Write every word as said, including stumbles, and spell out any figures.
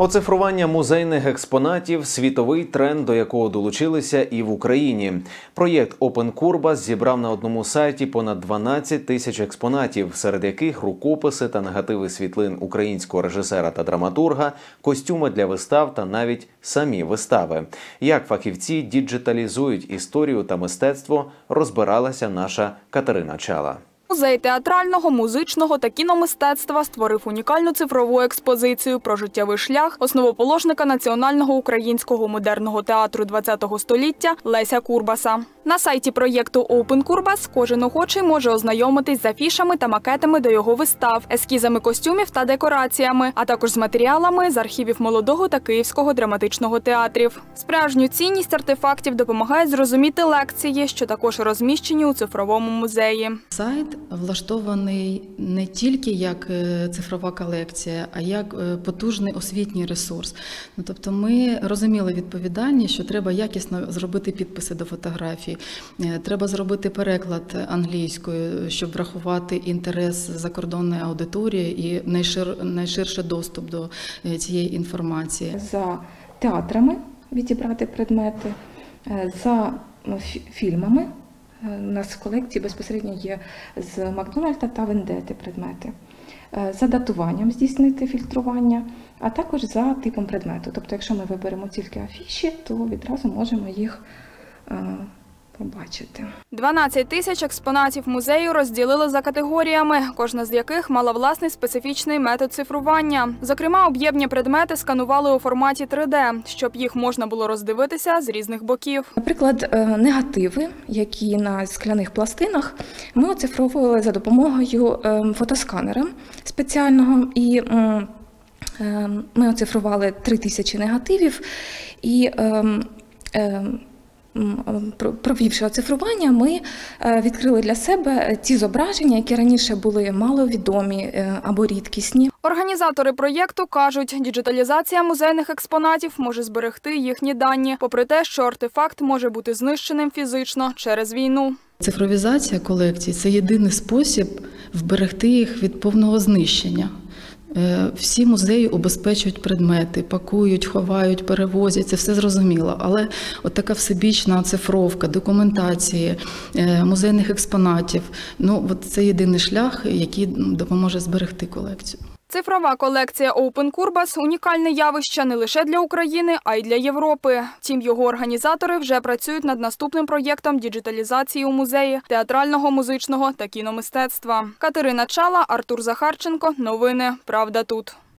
Оцифрування музейних експонатів – світовий тренд, до якого долучилися і в Україні. Проєкт Open Kurbas зібрав на одному сайті понад дванадцять тисяч експонатів, серед яких рукописи та негативи світлин українського режисера та драматурга, костюми для вистав та навіть самі вистави. Як фахівці діджиталізують історію та мистецтво, розбиралася наша Катерина Чала. Музей театрального, музичного та кіномистецтва створив унікальну цифрову експозицію про життєвий шлях основоположника національного українського модерного театру ХХ століття Леся Курбаса. На сайті проєкту Open Kurbas кожен охочий може ознайомитись з афішами та макетами до його вистав, ескізами костюмів та декораціями, а також з матеріалами з архівів Молодого та Київського драматичного театрів. Справжню цінність артефактів допомагає зрозуміти лекції, що також розміщені у цифровому музеї. Сайт влаштований не тільки як цифрова колекція, а як потужний освітній ресурс. Ну, тобто ми розуміли відповідальність, що треба якісно зробити підписи до фотографій, треба зробити переклад англійською, щоб врахувати інтерес закордонної аудиторії і найшир, найширший доступ до цієї інформації. За театрами відібрати предмети, за фільмами. У нас в колекції безпосередньо є з Макдональда та Вендети предмети. За датуванням здійснити фільтрування, а також за типом предмету. Тобто, якщо ми виберемо тільки афіші, то відразу можемо їх побачити. дванадцять тисяч експонатів музею розділили за категоріями, кожна з яких мала власний специфічний метод цифрування. Зокрема, об'ємні предмети сканували у форматі три де, щоб їх можна було роздивитися з різних боків. Наприклад, негативи, які на скляних пластинах, ми оцифровували за допомогою фотосканера спеціального. І ми оцифрували три тисячі негативів і провівши оцифрування, ми відкрили для себе ті зображення, які раніше були маловідомі або рідкісні. Організатори проєкту кажуть, діджиталізація музейних експонатів може зберегти їхні дані, попри те, що артефакт може бути знищеним фізично через війну. Цифровізація колекцій – це єдиний спосіб вберегти їх від повного знищення. Всі музеї убезпечують предмети, пакують, ховають, перевозять, це все зрозуміло. Але от така всебічна оцифровка, документації, музейних експонатів, ну, от це єдиний шлях, який допоможе зберегти колекцію. Цифрова колекція Open Kurbas – унікальне явище не лише для України, а й для Європи. Втім, його організатори вже працюють над наступним проєктом діджиталізації у музеї театрального, музичного та кіномистецтва. Катерина Чала, Артур Захарченко. Новини. Правда тут.